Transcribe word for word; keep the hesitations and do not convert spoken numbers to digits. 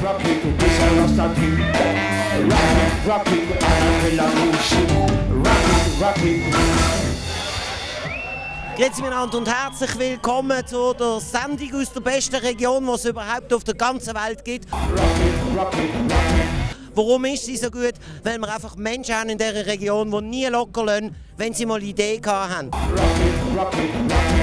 rock it, this a Rasta thing. Rock it, rock it, Annabella Bullshit. Rock it, rock it. Grüezi miteinander und herzlich willkommen zu der Sendung aus der besten Region, die es überhaupt auf der ganzen Welt gibt. Rock it, rock it, rock it. Warum ist sie so gut? Weil wir einfach Menschen haben in dieser Region, die nie locker lassen, wenn sie mal eine Idee haben. Rock it, rock it, rock it.